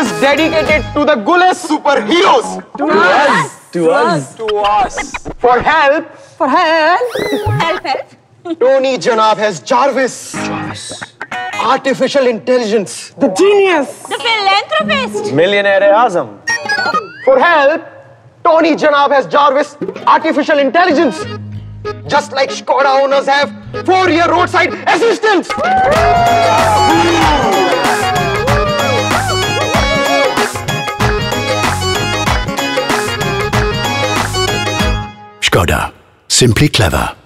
is dedicated to the Gules superheroes. To us. To us. To us. For help. For help. Help. Tony Janab has Jarvis. Artificial intelligence. The genius. The philanthropist. Millionaire-e-Azam. For help, Tony Janab has Jarvis. Artificial intelligence. Just like Skoda owners have 4-year roadside assistance. Skoda. Simply clever.